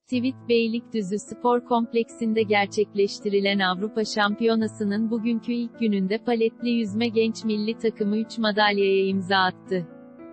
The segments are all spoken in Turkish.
Tivit Beylikdüzü Spor Kompleksinde gerçekleştirilen Avrupa Şampiyonası'nın bugünkü ilk gününde paletli yüzme genç milli takımı 3 madalyaya imza attı.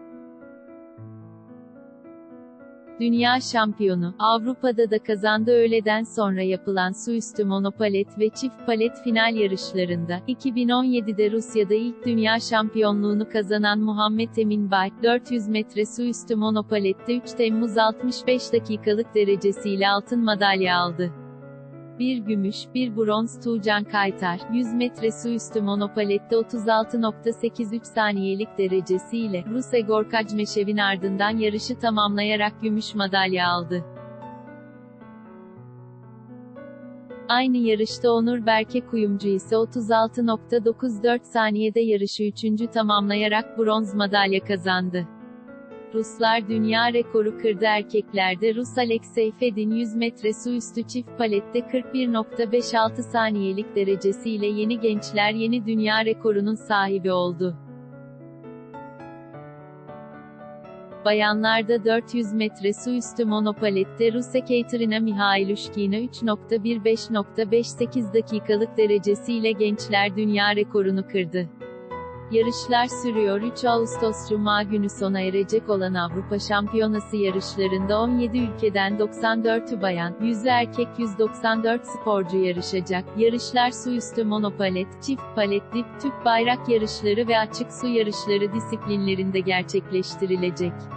Dünya şampiyonu, Avrupa'da da kazandı. Öğleden sonra yapılan suüstü monopalet ve çift palet final yarışlarında, 2017'de Rusya'da ilk dünya şampiyonluğunu kazanan Muhammed Emin Bay, 400 metre suüstü monopalette 3 Temmuz 65 dakikalık derecesiyle altın madalya aldı. Bir gümüş, bir bronz Tuğcan Kaytar, 100 metre suüstü monopalette 36.83 saniyelik derecesiyle, Rus Egor Kajmeshev'in ardından yarışı tamamlayarak gümüş madalya aldı. Aynı yarışta Onur Berke Kuyumcu ise 36.94 saniyede yarışı 3. tamamlayarak bronz madalya kazandı. Ruslar dünya rekoru kırdı. Erkeklerde Rus Alexey Fedin 100 metre suüstü çift palette 41.56 saniyelik derecesiyle yeni gençler yeni dünya rekorunun sahibi oldu. Bayanlarda 400 metre suüstü monopalette Rus Ekaterina Mihailushkina 3.15.58 dakikalık derecesiyle gençler dünya rekorunu kırdı. Yarışlar sürüyor. 3 Ağustos Cuma günü sona erecek olan Avrupa Şampiyonası yarışlarında 17 ülkeden 94'ü bayan, 100'ü erkek 194 sporcu yarışacak. Yarışlar suüstü monopalet, çift palet, dip tüp bayrak yarışları ve açık su yarışları disiplinlerinde gerçekleştirilecek.